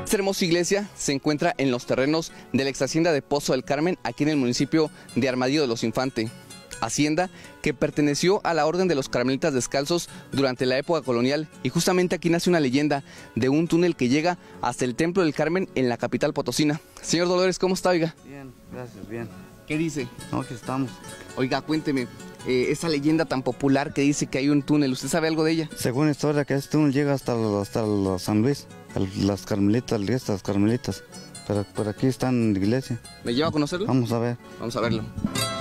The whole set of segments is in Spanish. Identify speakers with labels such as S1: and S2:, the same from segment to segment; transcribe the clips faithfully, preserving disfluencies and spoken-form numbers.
S1: Esta hermosa iglesia se encuentra en los terrenos de la ex hacienda de Pozo del Carmen, aquí en el municipio de Armadillo de los Infante. Hacienda que perteneció a la Orden de los Carmelitas Descalzos durante la época colonial, y justamente aquí nace una leyenda de un túnel que llega hasta el Templo del Carmen en la capital potosina. Señor Dolores, ¿cómo está, oiga?
S2: Bien, gracias, bien.
S1: ¿Qué dice?
S2: No, aquí estamos.
S1: Oiga, cuénteme, eh, esa leyenda tan popular que dice que hay un túnel, ¿usted sabe algo de ella?
S2: Según la historia, que este túnel llega hasta, hasta San Luis, las Carmelitas, las Carmelitas. Pero por aquí están la iglesia.
S1: ¿Me lleva a conocerlo?
S2: Vamos a ver.
S1: Vamos a verlo.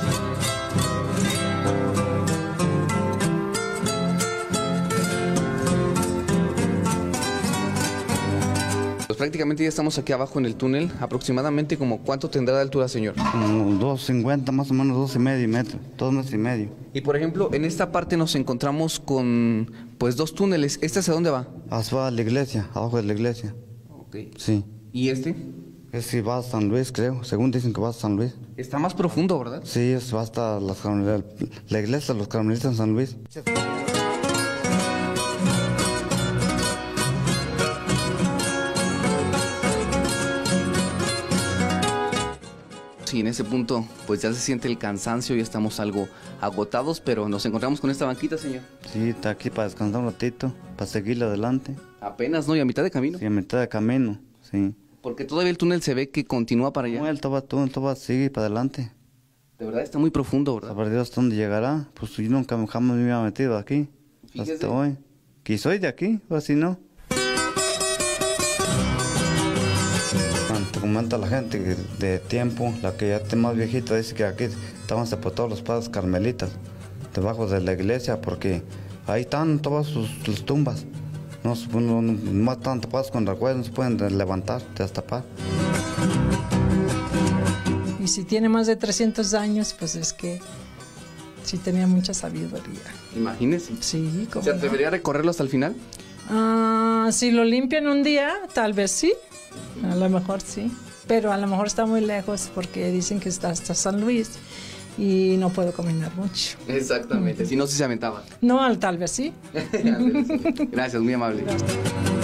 S1: Pues prácticamente ya estamos aquí abajo en el túnel. Aproximadamente, ¿como cuánto tendrá de altura, señor?
S2: Como dos cincuenta, más o menos dos y medio metros, dos metros y medio.
S1: Y por ejemplo, en esta parte nos encontramos con pues dos túneles. ¿Este hacia dónde va?
S2: Hacia la iglesia, abajo de la iglesia.
S1: Ok.
S2: Sí.
S1: ¿Y este?
S2: Es si va a San Luis, creo. Según dicen que va a San Luis.
S1: Está más profundo, ¿verdad?
S2: Sí, es va hasta las, la iglesia de los Carmelitas en San Luis.
S1: Sí, en ese punto pues ya se siente el cansancio y estamos algo agotados, pero nos encontramos con esta banquita, señor.
S2: Sí, está aquí para descansar un ratito, para seguirle adelante.
S1: Apenas, ¿no? Y a mitad de camino.
S2: Sí, a mitad de camino, sí.
S1: Porque todavía el túnel se ve que continúa para allá.
S2: No, el toba, todo, todo sigue para adelante.
S1: De verdad está muy profundo, ¿verdad?
S2: Saber Dios hasta dónde llegará. Pues yo nunca jamás me había metido aquí.
S1: Fíjese.
S2: Hasta hoy. Que soy de aquí, o así no. Te comenta la gente que de tiempo, la que ya está más viejita, dice que aquí estaban sepultados los padres carmelitas, debajo de la iglesia, porque ahí están todas sus, sus tumbas. No, no, no están tapados con recuerdos, no se pueden levantar, destapar.
S3: Y si tiene más de trescientos años, pues es que sí tenía mucha sabiduría.
S1: Imagínese.
S3: Sí, ¿cómo
S1: ¿Se
S3: no?
S1: atrevería a recorrerlo hasta el final?
S3: Ah, si lo limpian un día, tal vez sí. A lo mejor sí. Pero a lo mejor está muy lejos porque dicen que está hasta San Luis y no puedo caminar mucho.
S1: Exactamente. Si no, si se aventaba.
S3: No, tal vez sí.
S1: Gracias, muy amable.
S3: Gracias.